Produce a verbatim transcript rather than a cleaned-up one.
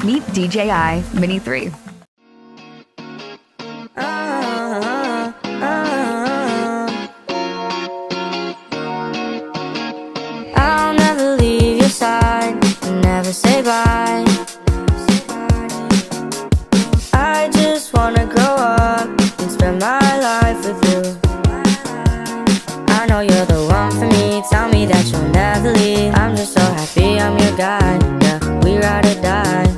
Meet D J I Mini three. Uh, uh, I'll never leave your side, never say bye. I just wanna grow up and spend my life with you. I know you're the one for me, tell me that you'll never leave. I'm just so happy I'm your guy, yeah, we ride or die.